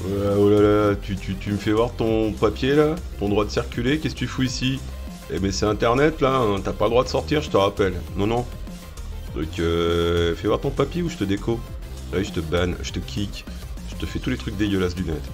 Oh là là, tu me fais voir ton papier là? Ton droit de circuler? Qu'est-ce que tu fous ici? Eh mais c'est internet là, hein, t'as pas le droit de sortir, je te rappelle. Non, non. Donc fais voir ton papier ou je te déco. Là, je te banne, je te kick, je te fais tous les trucs dégueulasses du net.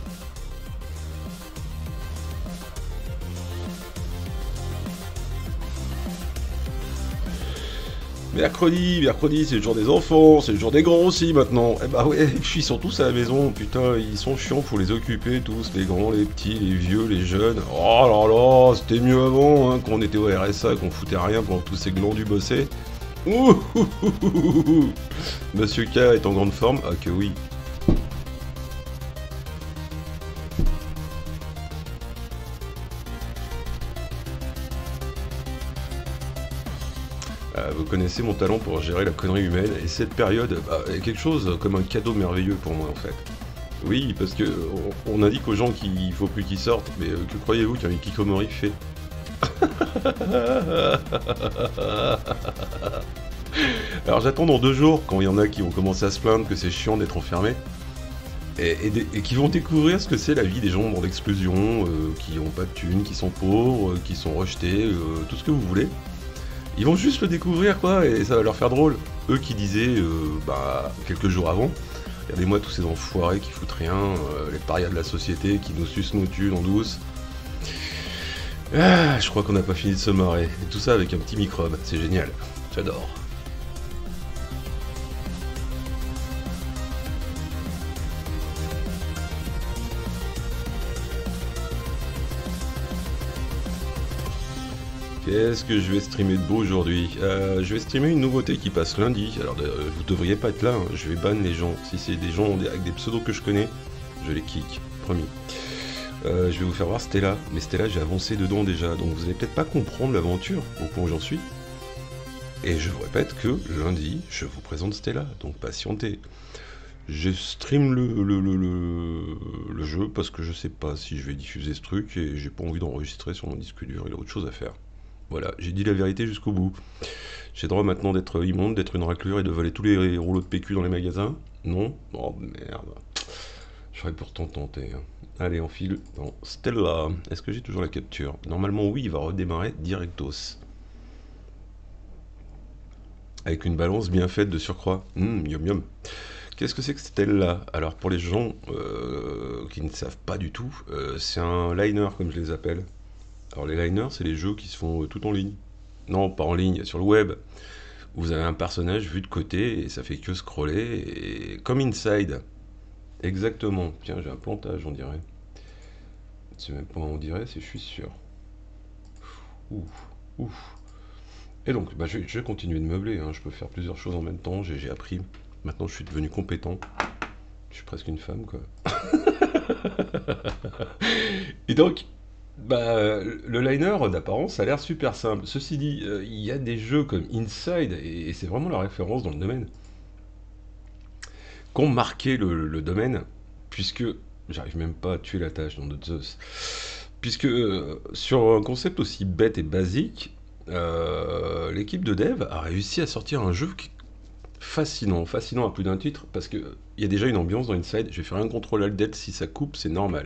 Mercredi, c'est le jour des enfants, c'est le jour des grands aussi maintenant. Eh bah ouais, puis ils sont tous à la maison, putain, ils sont chiants, faut les occuper tous, les grands, les petits, les vieux, les jeunes. Oh là là, c'était mieux avant, hein, quand on était au RSA, qu'on foutait rien pendant que tous ces glandus bossaient. Ouh, ouh, ouh, ouh, ouh. Monsieur K est en grande forme, ah que oui. Vous connaissez mon talent pour gérer la connerie humaine, et cette période est quelque chose comme un cadeau merveilleux pour moi en fait. Oui, parce que on indique aux gens qu'il faut plus qu'ils sortent, mais que croyez-vous qu'un Kikomori fait? Alors j'attends dans 2 jours, quand il y en a qui vont commencer à se plaindre que c'est chiant d'être enfermé, et qui vont découvrir ce que c'est la vie des gens dans l'exclusion, qui ont pas de thunes, qui sont pauvres, qui sont rejetés, tout ce que vous voulez. Ils vont juste le découvrir quoi, et ça va leur faire drôle. Eux qui disaient, quelques jours avant, regardez-moi tous ces enfoirés qui foutent rien, les parias de la société qui nous sucent nos thunes en douce. Ah, je crois qu'on n'a pas fini de se marrer. Et tout ça avec un petit microbe, c'est génial. J'adore. Qu'est-ce que je vais streamer de beau aujourd'hui? Je vais streamer une nouveauté qui passe lundi. Alors, vous devriez pas être là, hein. Je vais ban les gens. Si c'est des gens avec des pseudos que je connais, je les kick, promis. Je vais vous faire voir Stella. Mais Stella, j'ai avancé dedans déjà, donc vous allez peut-être pas comprendre l'aventure au point où j'en suis. Et je vous répète que lundi, je vous présente Stella, donc patientez. Je stream le jeu parce que je sais pas si je vais diffuser ce truc et j'ai pas envie d'enregistrer sur mon disque dur, il a autre chose à faire. Voilà, j'ai dit la vérité jusqu'au bout. J'ai droit maintenant d'être immonde, d'être une raclure et de voler tous les rouleaux de PQ dans les magasins? Non? Oh merde. J'aurais pourtant tenté. Hein. Allez, on file dans Stella. Est-ce que j'ai toujours la capture? Normalement oui, il va redémarrer directos. Avec une balance bien faite de surcroît. Yum yum. Qu'est-ce que c'est que Stella? Alors pour les gens qui ne savent pas du tout, c'est un liner comme je les appelle. Alors les liners, c'est les jeux qui se font tout en ligne. Non, pas en ligne, sur le web. Où vous avez un personnage vu de côté et ça fait que scroller. Et comme Inside. Exactement. Tiens, j'ai un plantage, on dirait. C'est même pas on dirait, c'est je suis sûr. Ouf, ouf. Et donc, je vais continuer de meubler. Hein. Je peux faire plusieurs choses en même temps. J'ai appris. Maintenant, je suis devenu compétent. Je suis presque une femme, quoi. Et donc, le liner d'apparence a l'air super simple. Ceci dit, il y a des jeux comme Inside, et c'est vraiment la référence dans le domaine, qui ont marqué le domaine, puisque j'arrive même pas à tuer la tâche dans Dot Zeus. Puisque sur un concept aussi bête et basique, l'équipe de dev a réussi à sortir un jeu fascinant, fascinant à plus d'un titre, parce qu'il y a déjà une ambiance dans Inside. Je vais faire un contrôle alt delete, si ça coupe, c'est normal.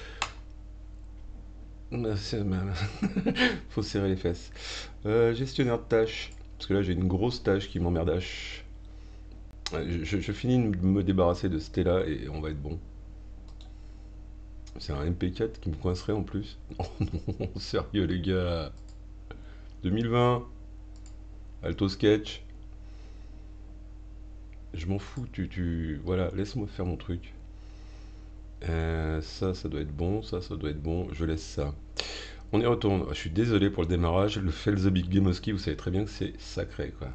Faut serrer les fesses. Gestionnaire de tâches. Parce que là, j'ai une grosse tâche qui m'emmerdache. Je finis de me débarrasser de Stella et on va être bon. C'est un MP4 qui me coincerait en plus. Oh non, sérieux les gars. 2020. Alto Sketch. Je m'en fous, Voilà, laisse-moi faire mon truc. Ça doit être bon, ça doit être bon. Je laisse ça. On y retourne. Je suis désolé pour le démarrage. Le Fail the Big Gameoski, vous savez très bien que c'est sacré, quoi.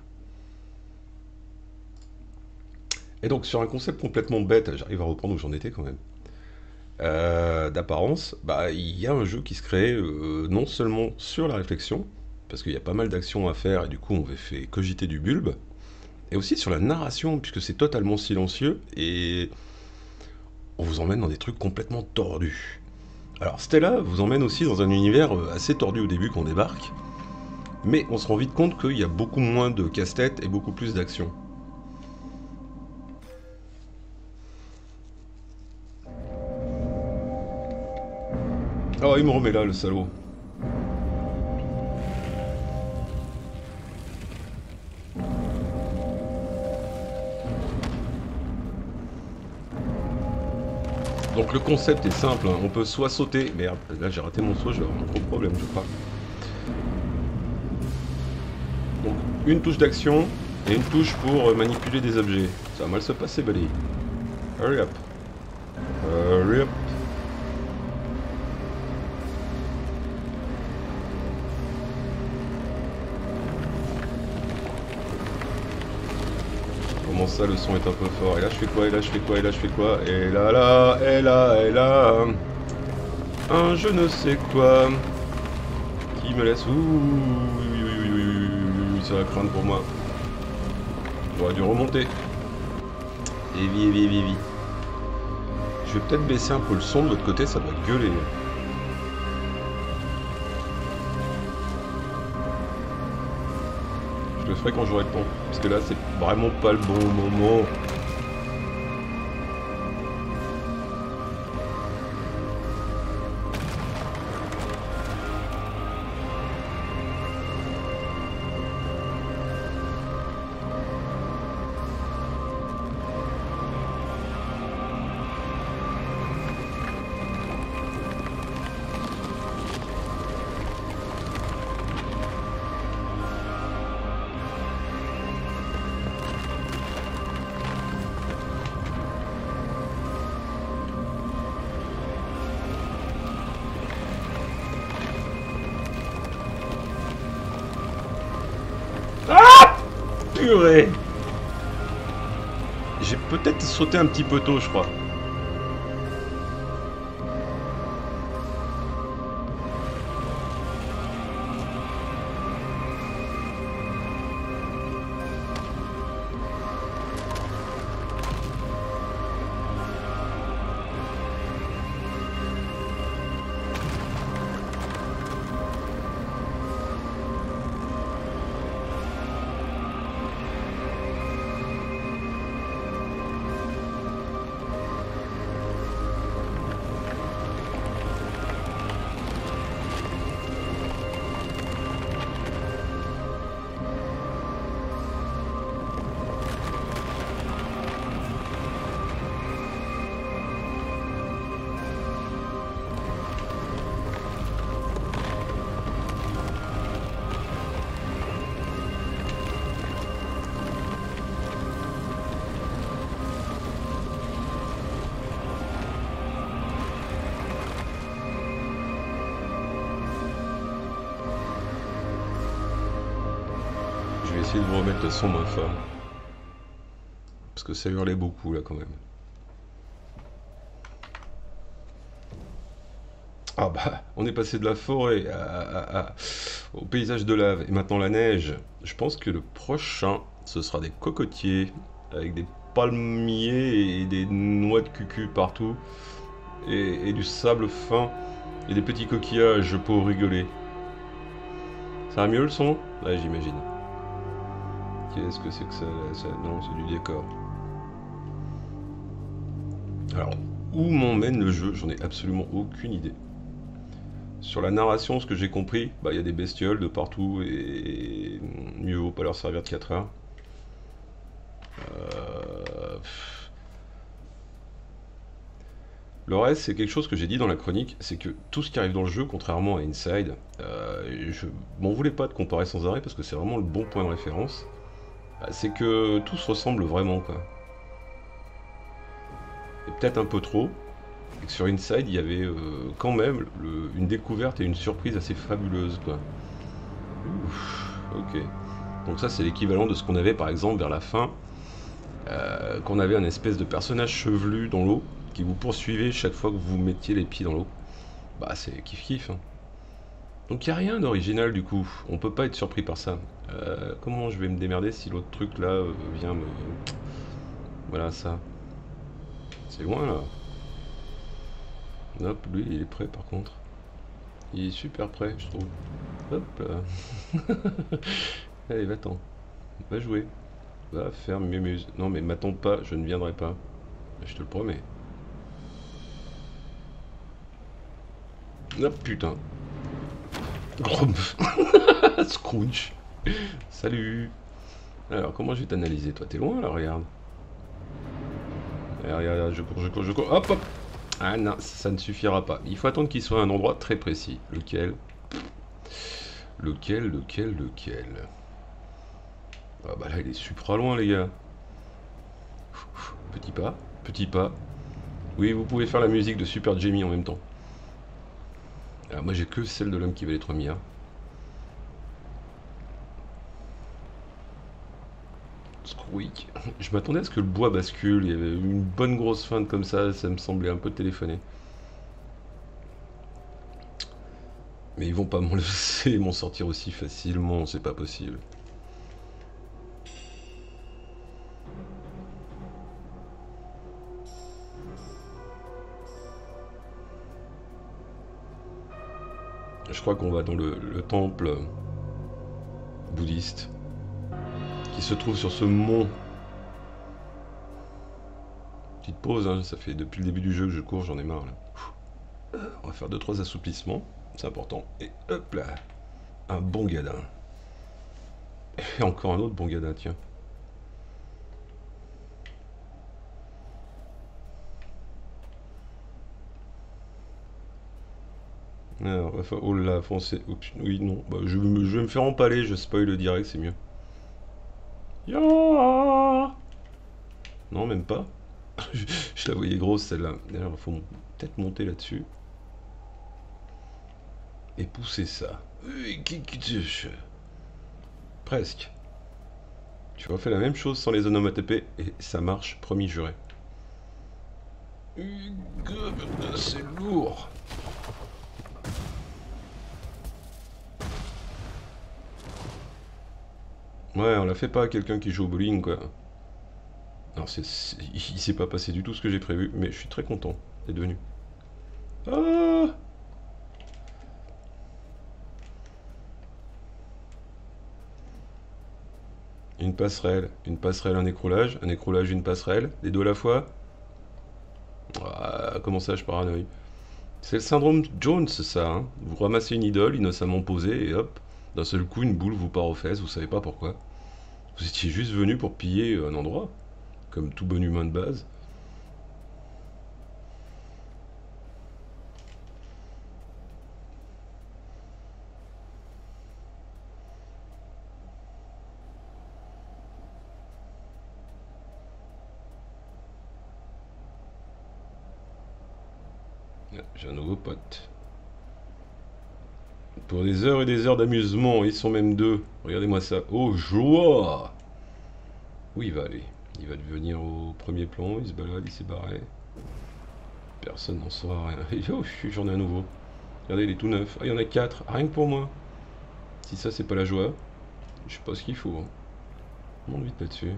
Et donc, sur un concept complètement bête, j'arrive à reprendre où j'en étais quand même. D'apparence, il y a un jeu qui se crée non seulement sur la réflexion, parce qu'il y a pas mal d'actions à faire et du coup on fait cogiter du bulbe, et aussi sur la narration, puisque c'est totalement silencieux et on vous emmène dans des trucs complètement tordus. Alors Stella vous emmène aussi dans un univers assez tordu au début quand on débarque, mais on se rend vite compte qu'il y a beaucoup moins de casse-tête et beaucoup plus d'action. Oh, il me remet là, le salaud. Donc le concept est simple, hein. On peut soit sauter... Merde, là j'ai raté mon saut, je vais avoir un gros problème, je crois. Donc une touche d'action et une touche pour manipuler des objets. Ça va mal se passer, buddy. Hurry up. Hurry up. Comment ça, le son est un peu fort? Et là je fais quoi? Et là je fais quoi? Et là je fais quoi? Et là, et là, et là... Un je ne sais quoi... Qui me laisse... Ouh, ça va craindre pour moi. J'aurais dû remonter. Et je vais peut-être baisser un peu le son de l'autre côté, ça doit gueuler. Je le ferai quand j'aurai le temps. Parce que là, c'est vraiment pas le bon moment. Purée! J'ai peut-être sauté un petit peu tôt, je crois. De vous remettre le son moins fort parce que ça hurlait beaucoup là quand même. Ah bah on est passé de la forêt au paysage de lave et maintenant la neige. Je pense que le prochain ce sera des cocotiers avec des palmiers et des noix de cucu partout et du sable fin et des petits coquillages pour rigoler. Ça va mieux le son? Là j'imagine. Qu'est-ce que c'est que ça... Non, c'est du décor. Alors, où m'emmène le jeu? J'en ai absolument aucune idée. Sur la narration, ce que j'ai compris, bah il y a des bestioles de partout et mieux vaut pas leur servir de 4 heures. Le reste, c'est quelque chose que j'ai dit dans la chronique, c'est que tout ce qui arrive dans le jeu, contrairement à Inside, je m'en voulais pas de comparer sans arrêt parce que c'est vraiment le bon point de référence. C'est que tout se ressemble vraiment, quoi. Et peut-être un peu trop. Et que sur Inside, il y avait quand même une découverte et une surprise assez fabuleuse, quoi. Ouf, ok. Donc ça, c'est l'équivalent de ce qu'on avait, par exemple, vers la fin. Qu'on avait un espèce de personnage chevelu dans l'eau, qui vous poursuivait chaque fois que vous mettiez les pieds dans l'eau. Bah, c'est kiff-kiff, hein. Donc il n'y a rien d'original du coup, on peut pas être surpris par ça. Comment je vais me démerder si l'autre truc là vient me... Voilà ça. C'est loin là. Hop, lui il est prêt par contre. Il est super prêt je trouve. Hop là. Allez va-t'en. Va jouer. Va faire mémuse. Non mais m'attends pas, je ne viendrai pas. Je te le promets. Ah putain. Gros Scrooge. Salut. Alors, comment je vais t'analyser? Toi, t'es loin là, regarde. Regarde, je cours. Hop, hop. Ah non, ça ne suffira pas. Il faut attendre qu'il soit à un endroit très précis. Lequel? Lequel? Ah bah là, il est supra loin, les gars. Petit pas, petit pas. Oui, vous pouvez faire la musique de Super Jamie en même temps. Alors, moi, j'ai que celle de l'homme qui valait 3 milliards. Squeak. Je m'attendais à ce que le bois bascule. Il y avait une bonne grosse feinte comme ça me semblait un peu téléphoné. Mais ils vont pas m'en laisser m'en sortir aussi facilement, c'est pas possible. Je crois qu'on va dans le temple bouddhiste qui se trouve sur ce mont. Petite pause, hein, ça fait depuis le début du jeu que je cours, j'en ai marre là. On va faire 2-3 assouplissements, c'est important. Et hop là, un bon gadin. Et encore un autre bon gadin, tiens. Alors, enfin, oh là, foncé. Oups, oui, non. Bah, je vais me faire empaler, je spoil le direct, c'est mieux. Ya Non, même pas. Je la voyais grosse celle-là. D'ailleurs, il faut peut-être monter là-dessus. Et pousser ça. Presque. Tu refais la même chose sans les onomatopées et ça marche, promis juré. C'est lourd. Ouais, on la fait pas à quelqu'un qui joue au bowling, quoi. Alors, il s'est pas passé du tout ce que j'ai prévu, mais je suis très content d'être venu. Ah! Une passerelle, un écroulage, une passerelle, les deux à la fois. Ah, comment ça, je paranoïe. C'est le syndrome Jones, ça, hein. Vous ramassez une idole innocemment posée et hop, d'un seul coup, une boule vous part aux fesses, vous savez pas pourquoi. Vous étiez juste venu pour piller un endroit, comme tout bon humain de base. Ah, j'ai un nouveau pote. Pour des heures et des heures d'amusement, ils sont même deux. Regardez-moi ça. Oh, joie! Où il va aller? Il va devenir au premier plan, il se balade, il s'est barré. Personne n'en saura rien. Et oh, j'en ai un nouveau. Regardez, il est tout neuf. Ah, il y en a 4, rien que pour moi. Si ça, c'est pas la joie, je sais pas ce qu'il faut. Hein. Monte vite là-dessus.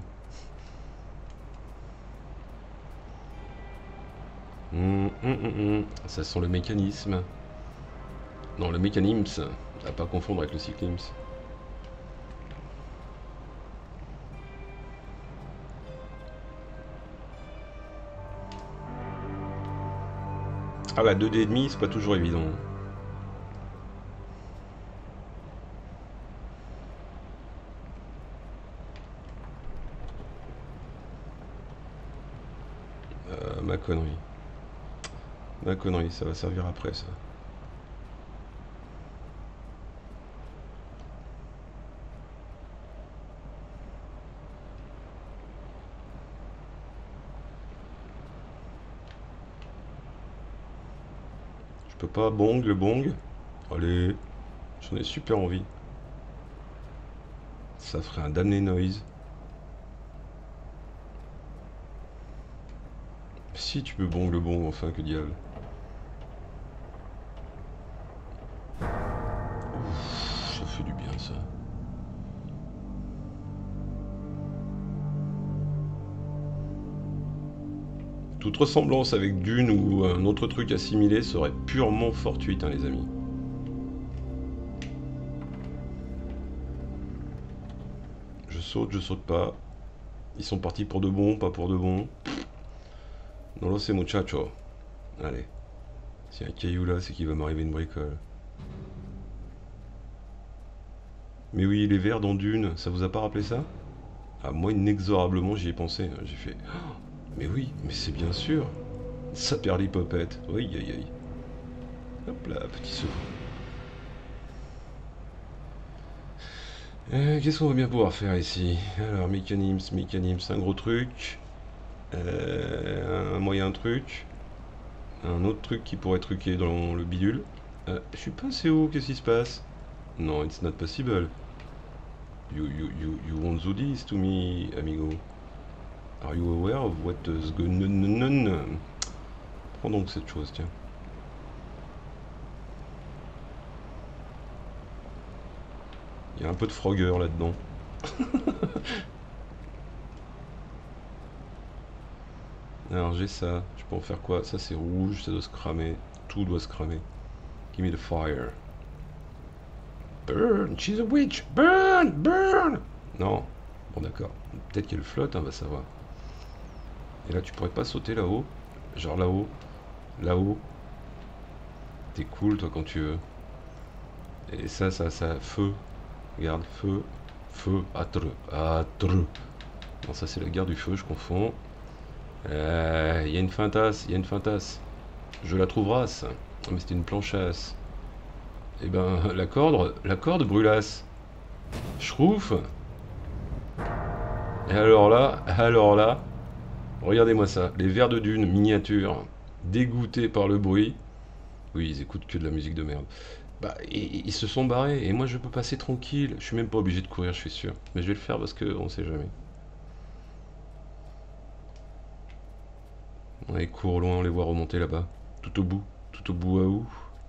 Ça sent le mécanisme. Non, le mécanisme, à pas confondre avec le cyclisme. Ah bah 2D et demi, c'est pas toujours évident. Ma connerie. Ma connerie, ça va servir après ça. Je peux pas bong le bong. Allez, j'en ai super envie. Ça ferait un damné noise. Si tu peux bong le bong, enfin que diable. Ouf, ça fait du bien ça. Toute ressemblance avec Dune ou un autre truc assimilé serait purement fortuite, hein, les amis. Je saute pas. Ils sont partis pour de bon, pas pour de bon. Non, lo sé muchacho. Allez. S'il y a un caillou là, c'est qu'il va m'arriver une bricole. Mais oui, les vers dans Dune, ça vous a pas rappelé ça? Ah, moi, inexorablement, j'y ai pensé, hein. J'ai fait. Oh, mais oui, mais c'est bien sûr. Ça perd l'hypopète. Oui, aïe aïe. Hop là, petit saut. Qu'est-ce qu'on va bien pouvoir faire ici? Alors, mécanisme, un gros truc. Un moyen truc. Un autre truc qui pourrait truquer dans le bidule. Je suis pas assez haut, qu'est-ce qui se passe? Non, it's not possible. You won't do this to me, amigo. Are you aware of what is going on? Prends donc cette chose, tiens. Il y a un peu de Frogger là-dedans. Alors j'ai ça, je peux en faire quoi? Ça c'est rouge, ça doit se cramer. Tout doit se cramer. Give me the fire. Burn, she's a witch. Burn, burn. Non. Bon d'accord. Peut-être qu'elle flotte, on va savoir. Et là tu pourrais pas sauter là-haut? Genre là-haut. Là-haut. T'es cool toi quand tu veux. Et ça, feu. Regarde, feu. Feu. Atre. Atre. Non, ça c'est la guerre du feu, je confonds. Il y a une fintasse, il y a une fintasse. Je la trouveras. Ah, mais c'était une planchasse. Eh ben, la corde brûlasse. Schrouf. Et alors là, regardez-moi ça. Les vers de dune, miniature, dégoûtés par le bruit. Oui, ils écoutent que de la musique de merde. Bah, ils se sont barrés, et moi je peux passer tranquille. Je suis même pas obligé de courir, je suis sûr. Mais je vais le faire parce qu'on sait jamais. Ouais, ils courent loin, on les voit remonter là-bas. Tout au bout à où?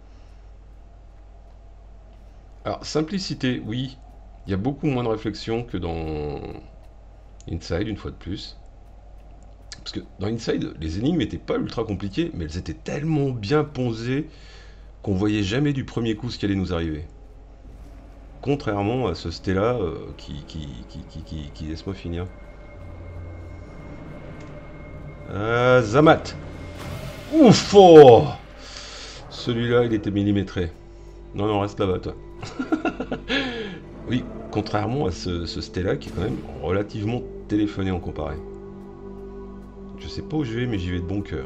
Alors, simplicité, oui. Il y a beaucoup moins de réflexion que dans Inside, une fois de plus. Parce que dans Inside, les énigmes n'étaient pas ultra compliquées, mais elles étaient tellement bien posées qu'on voyait jamais du premier coup ce qui allait nous arriver. Contrairement à ce Stella qui laisse-moi finir. Zamat. Ouf, oh, celui-là, il était millimétré. Non, non, reste là-bas, toi. Oui, contrairement à ce Stella qui est quand même relativement téléphoné en comparé. Je sais pas où je vais, mais j'y vais de bon cœur.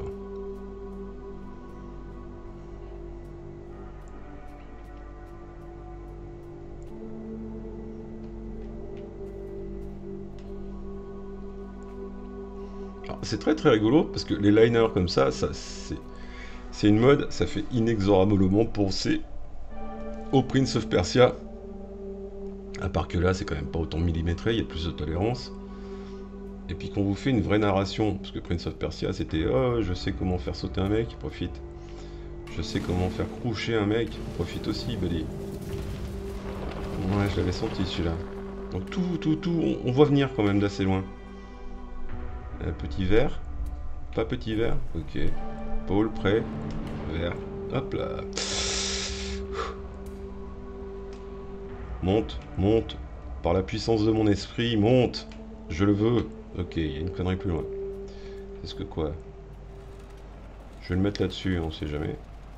C'est très très rigolo parce que les liners comme ça c'est une mode, ça fait inexorablement penser au Prince of Persia. À part que là, c'est quand même pas autant millimétré, il y a plus de tolérance. Et puis qu'on vous fait une vraie narration, parce que Prince of Persia c'était oh, je sais comment faire sauter un mec, profite. Je sais comment faire croucher un mec, profite aussi, buddy. Ouais, je l'avais senti celui-là. Donc tout, on voit venir quand même d'assez loin. Petit verre. Pas petit verre. Ok. Paul, prêt. Verre. Hop là. Monte, monte. Par la puissance de mon esprit, monte. Je le veux. Ok, il y a une connerie plus loin. Est-ce que quoi? Je vais le mettre là-dessus, on sait jamais.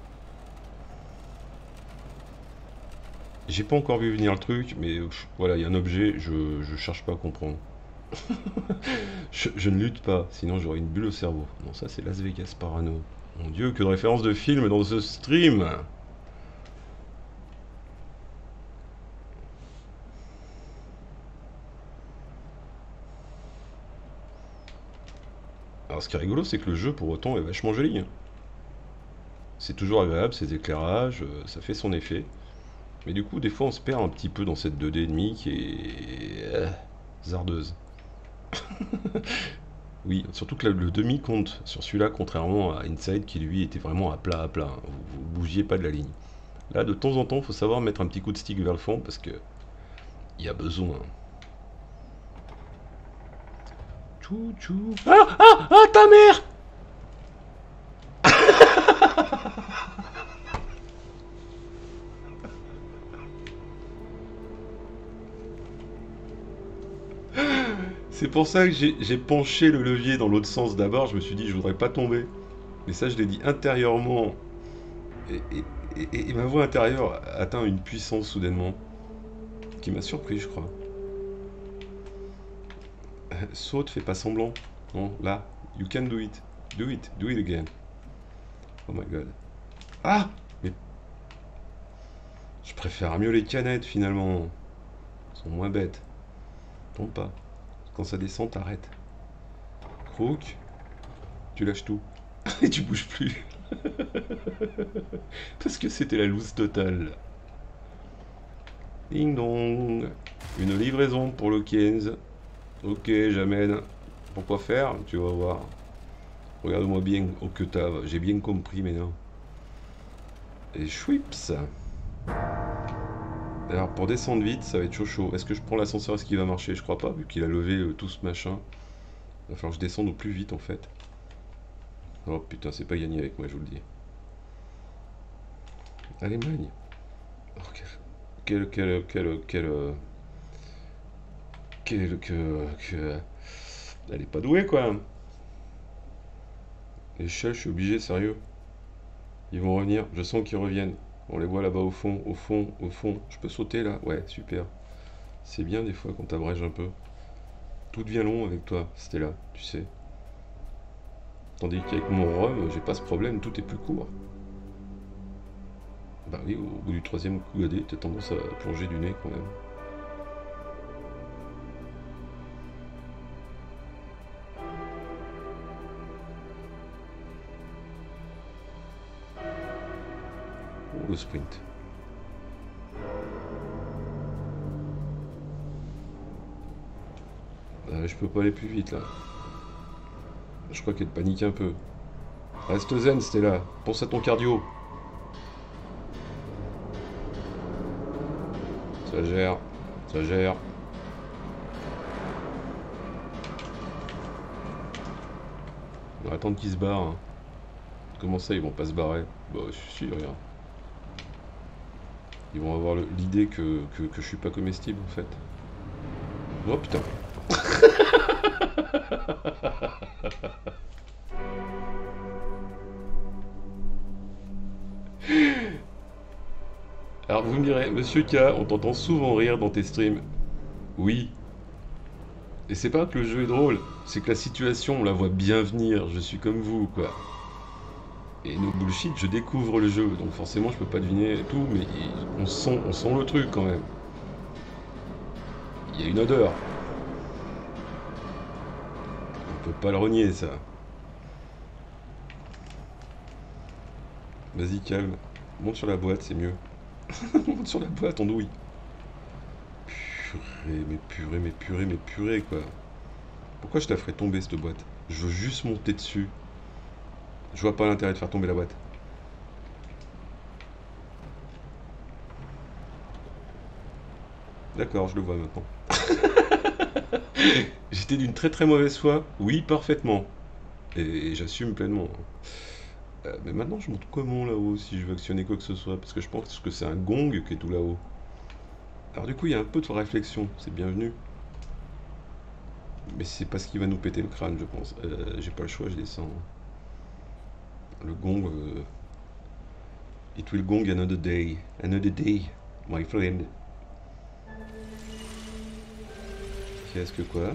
J'ai pas encore vu venir le truc, mais voilà, il y a un objet, je cherche pas à comprendre. je ne lutte pas, sinon j'aurais une bulle au cerveau. Non, ça c'est Las Vegas Parano. Mon dieu, que de références de films dans ce stream! Alors ce qui est rigolo, c'est que le jeu pour autant est vachement joli, hein. C'est toujours agréable, ces éclairages, ça fait son effet. Mais du coup, des fois on se perd un petit peu dans cette 2D ennemie qui est zardeuse. Oui, surtout que le demi compte sur celui-là, contrairement à Inside qui lui était vraiment à plat, hein. Vous bougiez pas de la ligne. Là, de temps en temps, il faut savoir mettre un petit coup de stick vers le fond parce que il y a besoin. Tchou tchou. Ah, ta mère! C'est pour ça que j'ai penché le levier dans l'autre sens d'abord. Je me suis dit, je voudrais pas tomber. Mais ça, je l'ai dit intérieurement Et ma voix intérieure atteint une puissance soudainement qui m'a surpris, je crois. Saute, fais pas semblant. Non, là, you can do it. Do it again. Oh my god. Ah! Mais je préfère mieux les canettes finalement. Elles sont moins bêtes. Tombe pas. Quand ça descend, t'arrêtes. Crook, tu lâches tout. Et tu bouges plus. Parce que c'était la loose totale. Ding dong. Une livraison pour le 15. Ok, j'amène. Pourquoi faire? Tu vas voir. Regarde-moi bien au que t'as. J'ai bien compris maintenant. Et chouips. Alors pour descendre vite, ça va être chaud. Est-ce que je prends l'ascenseur? Est-ce qu'il va marcher? Je crois pas, vu qu'il a levé tout ce machin. Il va falloir que je descende au plus vite en fait. Oh putain, c'est pas gagné avec moi, je vous le dis. Allemagne. Oh, elle est pas douée quoi. Les chats, je suis obligé, sérieux. Ils vont revenir, je sens qu'ils reviennent. On les voit là-bas au fond, au fond, au fond. Je peux sauter là? Ouais, super. C'est bien des fois quand t'abrèges un peu. Tout devient long avec toi, c'était là, tu sais. Tandis qu'avec mon rhum, j'ai pas ce problème, tout est plus court. Bah oui, au bout du troisième coup AD, t'as tendance à plonger du nez quand même. Oh, le sprint. Je peux pas aller plus vite là. Je crois qu'elle panique un peu. Reste zen, Stella. Pense à ton cardio. Ça gère. Ça gère. On va attendre qu'ils se barrent. Hein. Comment ça, ils vont pas se barrer? Bah, si, regarde. Ils vont avoir l'idée que je suis pas comestible en fait. Oh putain. Alors vous me direz, Monsieur K, on t'entend souvent rire dans tes streams. Oui. Et c'est pas que le jeu est drôle, c'est que la situation, on la voit bien venir, je suis comme vous, quoi. Et no bullshit, je découvre le jeu, donc forcément je peux pas deviner tout, mais on sent le truc quand même. Il y a une odeur. On peut pas le renier, ça. Vas-y, calme. Monte sur la boîte, c'est mieux. Monte sur la boîte, on douille. Mais purée, quoi. Pourquoi je la ferais tomber, cette boîte? Je veux juste monter dessus. Je vois pas l'intérêt de faire tomber la boîte. D'accord, je le vois maintenant. J'étais d'une très très mauvaise foi. Oui, parfaitement. Et j'assume pleinement. Mais maintenant, je monte comment là-haut si je veux actionner quoi que ce soit? Parce que je pense que c'est un gong qui est tout là-haut. Alors du coup, il y a un peu de réflexion. C'est bienvenu. Mais c'est pas ce qui va nous péter le crâne, je pense. J'ai pas le choix, je descends. Le gong... It will gong another day. Another day, my friend. Qu'est-ce que quoi?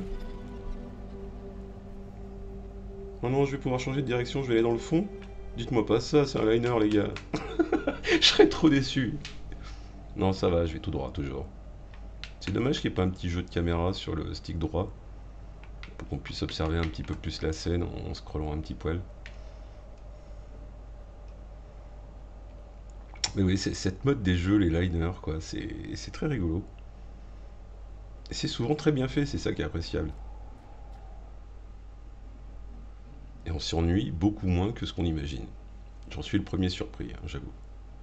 Oh non, je vais pouvoir changer de direction, je vais aller dans le fond? Dites-moi pas ça, c'est un liner, les gars. Je serais trop déçu. Non, ça va, je vais tout droit, toujours. C'est dommage qu'il n'y ait pas un petit jeu de caméra sur le stick droit. Pour qu'on puisse observer un petit peu plus la scène en scrollant un petit poil. Mais oui, c'est cette mode des jeux, les liners, quoi, c'est très rigolo. Et c'est souvent très bien fait, c'est ça qui est appréciable. Et on s'y ennuie beaucoup moins que ce qu'on imagine. J'en suis le premier surpris, hein, j'avoue.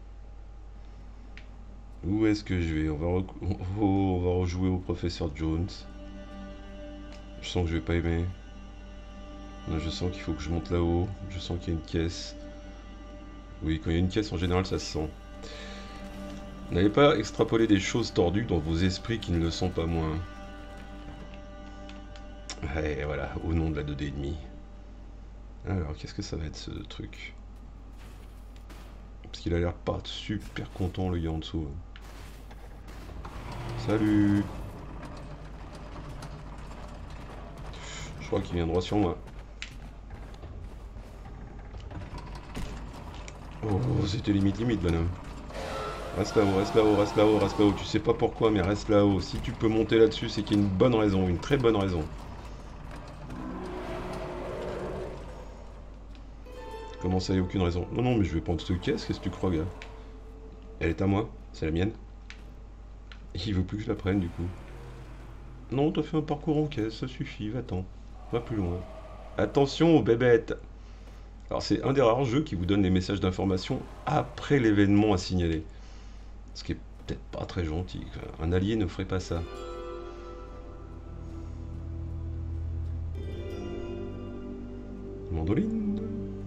Où est-ce que je vais? On va rejouer au professeur Jones. Je sens que je vais pas aimer. Là, je sens qu'il faut que je monte là-haut. Je sens qu'il y a une caisse. Oui, quand il y a une caisse, en général, ça se sent. N'allez pas extrapoler des choses tordues dans vos esprits qui ne le sont pas moins. Et voilà, au nom de la 2D et demi. Alors, qu'est-ce que ça va être ce truc? Parce qu'il a l'air pas super content le gars en dessous. Salut. Je crois qu'il vient droit sur moi. Oh, c'était limite, bonhomme. Reste là-haut, reste là-haut, reste là-haut, reste là-haut. Tu sais pas pourquoi, mais reste là-haut. Si tu peux monter là-dessus, c'est qu'il y a une bonne raison, une très bonne raison. Comment ça, il n'y a aucune raison? Non, non, mais je vais prendre cette caisse, qu'est-ce que tu crois, gars? Elle est à moi, c'est la mienne. Il veut plus que je la prenne, du coup. Non, t'as fait un parcours en caisse, ça suffit, va-t'en. Va plus loin. Attention aux bébêtes! Alors, c'est un des rares jeux qui vous donne les messages d'information après l'événement à signaler. Ce qui est peut-être pas très gentil. Un allié ne ferait pas ça. Mandoline.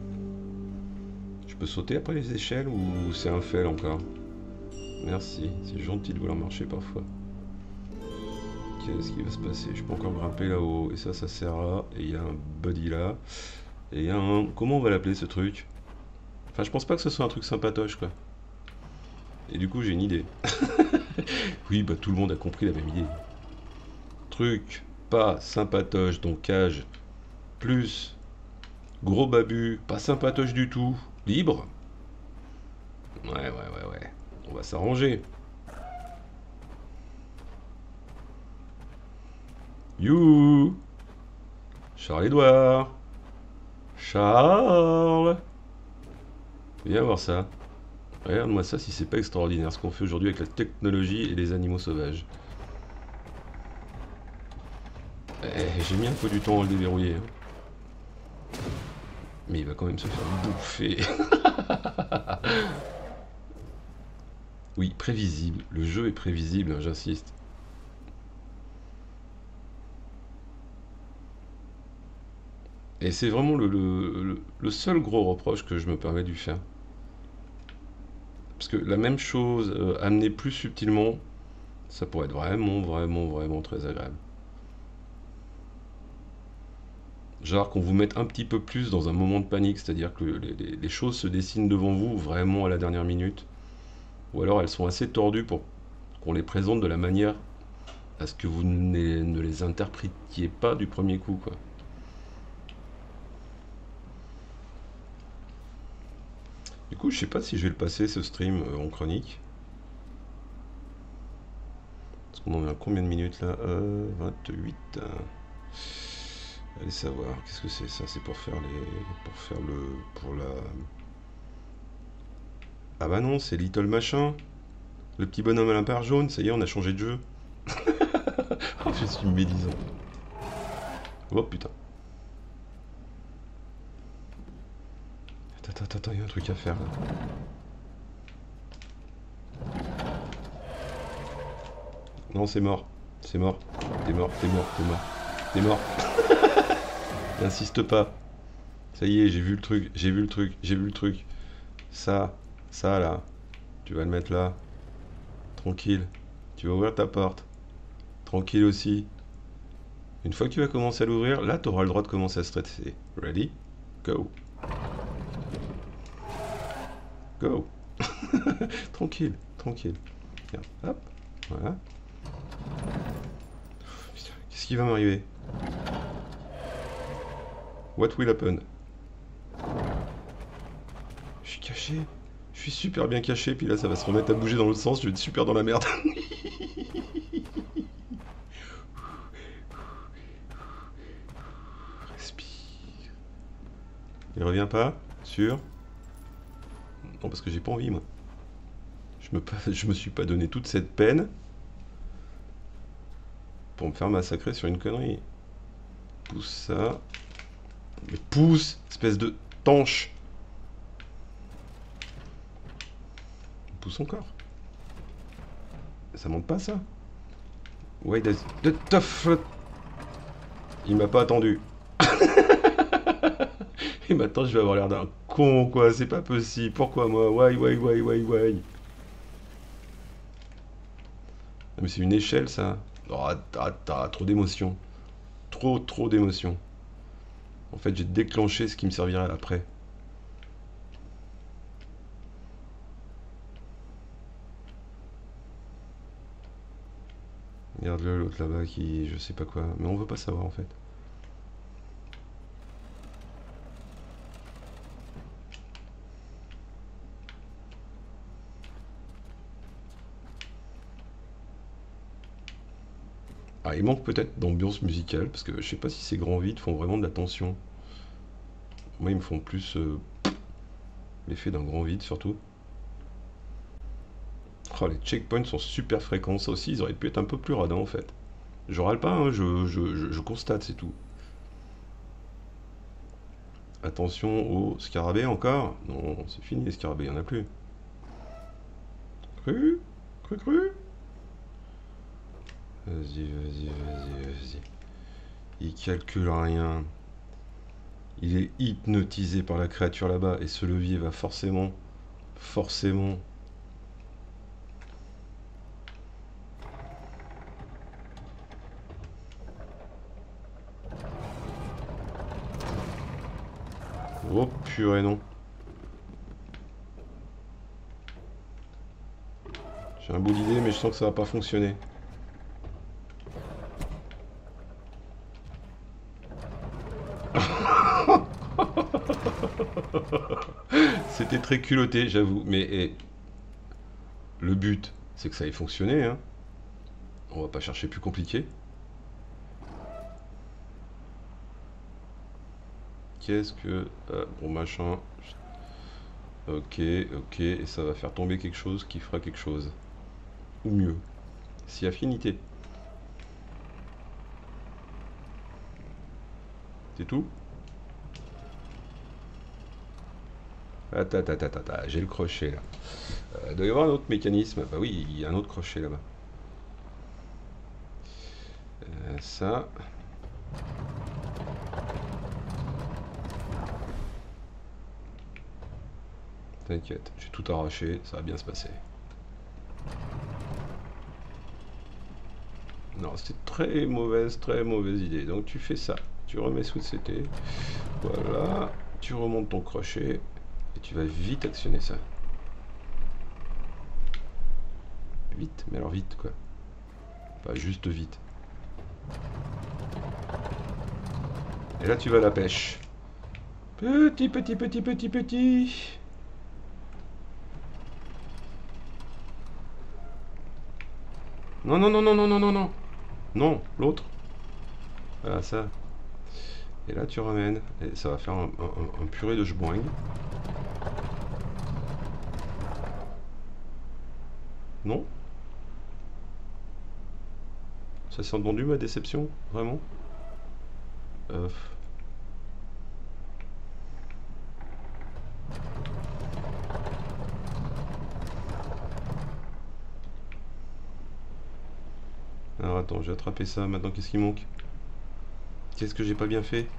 Je peux sauter après les échelles ou c'est un fail encore? Merci, c'est gentil de vouloir marcher parfois. Qu'est-ce qui va se passer? Je peux encore grimper là-haut. Et ça sert à... Et il y a un buddy là. Et il y a un... Comment on va l'appeler ce truc? Enfin, je pense pas que ce soit un truc sympatoche, quoi. Et du coup, j'ai une idée. Oui, bah tout le monde a compris la même idée. Truc pas sympatoche, donc cage, plus gros babu, pas sympatoche du tout, libre. Ouais. On va s'arranger. You Charles-Édouard. Charles. Viens voir ça. Regarde-moi ça si c'est pas extraordinaire ce qu'on fait aujourd'hui avec la technologie et les animaux sauvages. J'ai mis un peu du temps à le déverrouiller. Hein. Mais il va quand même se faire bouffer. Oui, prévisible. Le jeu est prévisible, hein, j'insiste. Et c'est vraiment le seul gros reproche que je me permets de lui faire. Parce que la même chose, amenée plus subtilement, ça pourrait être vraiment très agréable. Genre qu'on vous mette un petit peu plus dans un moment de panique, c'est-à-dire que les choses se dessinent devant vous vraiment à la dernière minute. Ou alors elles sont assez tordues pour qu'on les présente de la manière à ce que vous ne les interprétiez pas du premier coup, quoi. Du coup, je sais pas si je vais le passer ce stream en chronique. Parce qu'on en est à combien de minutes là 28. Allez savoir, qu'est-ce que c'est ça? C'est pour faire la... Ah bah non, c'est Little Machin. Le petit bonhomme à l'impère jaune, ça y est, on a changé de jeu. Je suis médisant. Oh putain. Attends, il y a un truc à faire là. Non, c'est mort. C'est mort. T'es mort. N'insiste pas. Ça y est, j'ai vu le truc. Ça là. Tu vas le mettre là. Tranquille. Tu vas ouvrir ta porte. Tranquille aussi. Une fois que tu vas commencer à l'ouvrir, là, tu auras le droit de commencer à stresser. Ready? Go. Go. Tranquille. Regarde. Hop. Voilà. Qu'est-ce qui va m'arriver? What will happen? Je suis caché. Je suis super bien caché, puis là ça va se remettre à bouger dans l'autre sens, je vais être super dans la merde. Respire. Il revient pas? Sûr? Non, parce que j'ai pas envie, moi. Je me suis pas donné toute cette peine pour me faire massacrer sur une connerie. Pousse ça. Mais pousse, espèce de tanche. Pousse encore. Ça monte pas, ça? Wait the tough. Il m'a pas attendu. Et maintenant, je vais avoir l'air d'un con, quoi. C'est pas possible. Pourquoi moi? Why? Mais c'est une échelle, ça. Oh, t'as trop d'émotions. Trop d'émotions. En fait, j'ai déclenché ce qui me servirait après. Regarde-le, l'autre là-bas qui... je sais pas quoi. Mais on veut pas savoir en fait. Ah, il manque peut-être d'ambiance musicale, parce que je sais pas si ces grands vides font vraiment de la tension. Moi, ils me font plus l'effet d'un grand vide, surtout. Oh, les checkpoints sont super fréquents, ça aussi, ils auraient pu être un peu plus radins, en fait. Je râle pas, hein, je constate, c'est tout. Attention au scarabée encore. Non, c'est fini les scarabées, il n'y en a plus. Cru. Cru, cru. Vas-y, vas-y, vas-y, vas-y. Il calcule rien. Il est hypnotisé par la créature là-bas et ce levier va forcément, forcément. Oh purée non. J'ai un bout d'idée mais je sens que ça va pas fonctionner. C'était très culotté, j'avoue. Mais le but, c'est que ça ait fonctionné. Hein. On va pas chercher plus compliqué. Qu'est-ce que... bon machin. Ok, ok. Et ça va faire tomber quelque chose qui fera quelque chose. Ou mieux. Si affinité. C'est tout? Attends, attends, attends, attends. J'ai le crochet là. Il doit y avoir un autre mécanisme. Bah oui, il y a un autre crochet là-bas. Ça. T'inquiète, j'ai tout arraché, ça va bien se passer. Non, c'était très mauvaise idée. Donc tu fais ça. Tu remets sous CT. Voilà. Tu remontes ton crochet. Et tu vas vite actionner ça. Vite, mais alors vite quoi. Pas juste vite. Et là tu vas à la pêche. Petit, petit, petit, petit, petit. Non, non, non, non, non, non, non, non. Non, l'autre. Voilà ça. Et là tu ramènes. Et ça va faire un purée de jeboing. Non? Ça s'est entendu ma déception? Vraiment? Euh, Alors attends, j'ai attrapé ça. Maintenant, qu'est-ce qui manque? Qu'est-ce que j'ai pas bien fait?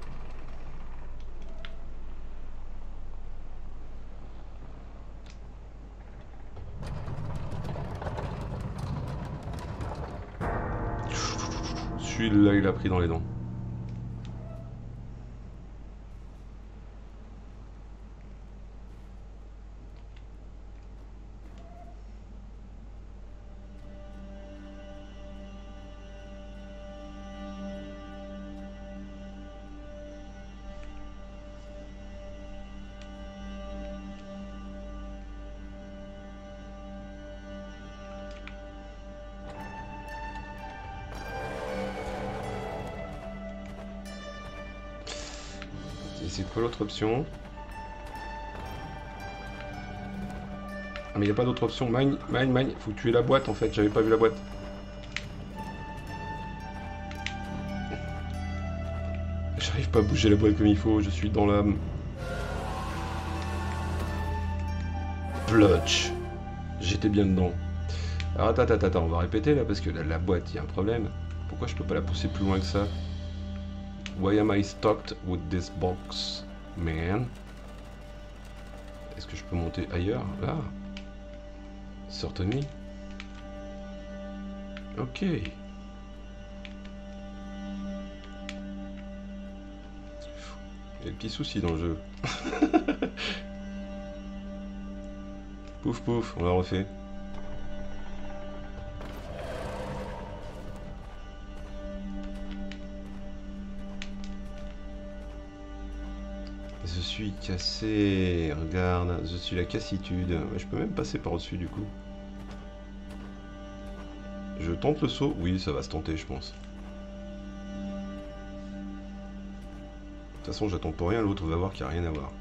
Celui-là, il a pris dans les dents. Et c'est quoi l'autre option? Ah mais il n'y a pas d'autre option. Mine, mine, mine. Faut tuer la boîte en fait. J'avais pas vu la boîte. J'arrive pas à bouger la boîte comme il faut. Je suis dans la... Plotch. J'étais bien dedans. Alors attends, attends, attends. On va répéter là parce que la boîte, il y a un problème. Pourquoi je peux pas la pousser plus loin que ça? Why am I stuck with this box, man? Est-ce que je peux monter ailleurs? Là? Certainly. Ok. Il y a des petits soucis dans le jeu. Pouf pouf, on l'a refait. Je suis cassé. Regarde, je suis la cassitude. Je peux même passer par-dessus du coup. Je tente le saut. Oui, ça va se tenter, je pense. De toute façon, j'attends pour rien. L'autre va voir qu'il n'y a rien à voir.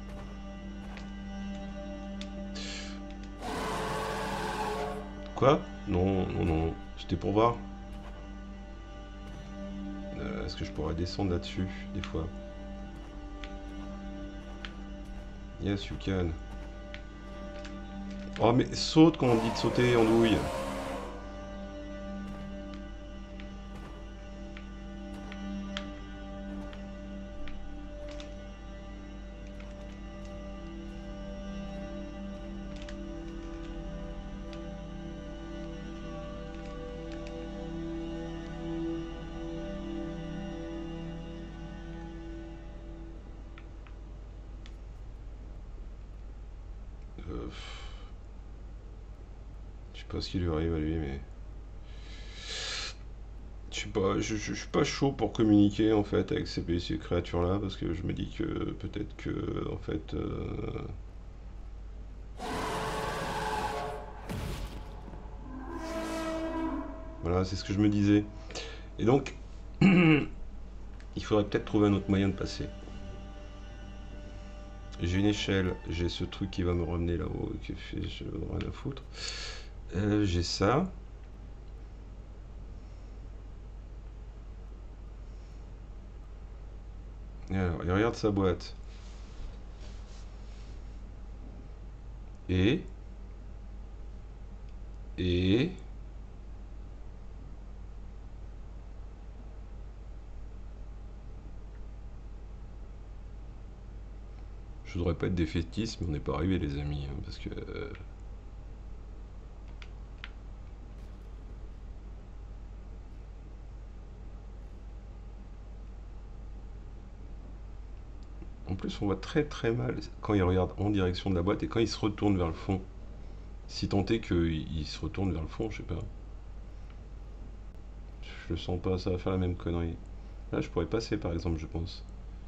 Quoi? Non, non, non. C'était pour voir. Est-ce que je pourrais descendre là-dessus, des fois? Yes, you can. Oh, mais saute quand on dit de sauter, andouille. Je sais pas ce qui lui arrive à lui, mais... Je sais pas, je suis pas chaud pour communiquer en fait avec ces créatures-là, parce que je me dis que peut-être que, en fait... Voilà, c'est ce que je me disais. Et donc, il faudrait peut-être trouver un autre moyen de passer. J'ai une échelle, j'ai ce truc qui va me ramener là-haut, qui fait je rien à foutre. J'ai ça. Et alors, il regarde sa boîte. Et... Je voudrais pas être défaitiste, mais on n'est pas arrivé les amis, hein, parce que... En plus, on voit très très mal quand il regarde en direction de la boîte et quand il se retourne vers le fond. Si tant est qu'il se retourne vers le fond, je sais pas. Je le sens pas, ça va faire la même connerie. Là, je pourrais passer par exemple, je pense.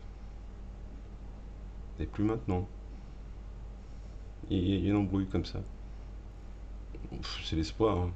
Et plus maintenant. Il y a une embrouille comme ça. C'est l'espoir, hein.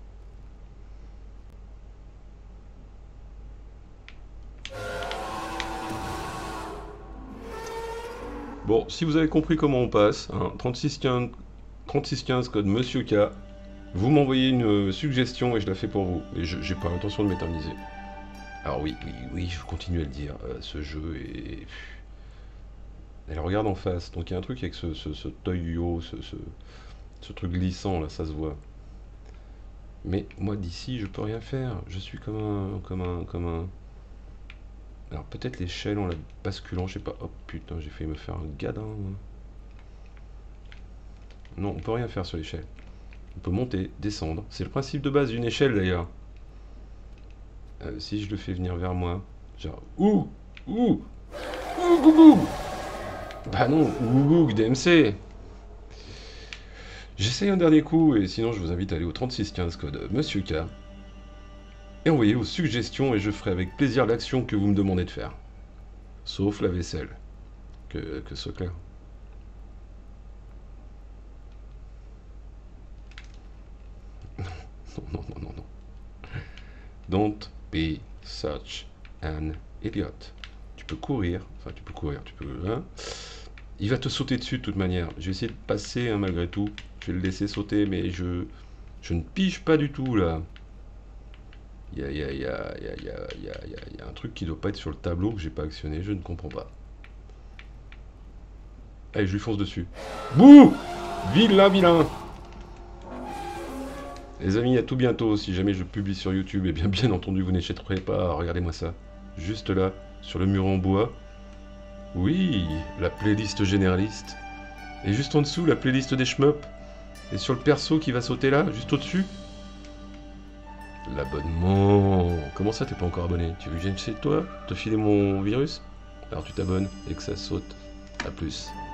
Bon, si vous avez compris comment on passe, hein, 3615 code Monsieur K, vous m'envoyez une suggestion et je la fais pour vous. Et j'ai pas l'intention de m'éterniser. Alors oui, je continue à le dire, ce jeu est... Elle regarde en face, donc il y a un truc avec ce Toyo, ce truc glissant là, ça se voit. Mais moi d'ici, je peux rien faire. Je suis comme un... Alors peut-être l'échelle en la basculant, je sais pas. Oh putain, j'ai failli me faire un gadin. Moi. Non, on peut rien faire sur l'échelle. On peut monter, descendre. C'est le principe de base d'une échelle d'ailleurs. Si je le fais venir vers moi, genre ouh gougou. Bah non, gougou DMC. J'essaye un dernier coup et sinon je vous invite à aller au 3615 code Monsieur K et envoyez vos suggestions et je ferai avec plaisir l'action que vous me demandez de faire. Sauf la vaisselle. Que ce soit clair. Non. Don't be such an idiot. Tu peux courir, tu peux... Hein. Il va te sauter dessus de toute manière. Je vais essayer de passer hein, malgré tout. Je vais le laisser sauter, mais je ne pige pas du tout là. Il y a un truc qui doit pas être sur le tableau que j'ai pas actionné, je ne comprends pas. Allez, je lui fonce dessus. Bouh! Vilain! Les amis, à tout bientôt. Si jamais je publie sur YouTube, et bien entendu, vous n'échapperez pas. Regardez-moi ça. Juste là, sur le mur en bois. Oui, la playlist généraliste. Et juste en dessous, la playlist des shmups. Et sur le perso qui va sauter là, juste au-dessus. L'abonnement. Comment ça, t'es pas encore abonné? Tu veux que je vienne chez toi te filer mon virus? Alors tu t'abonnes et que ça saute. A plus.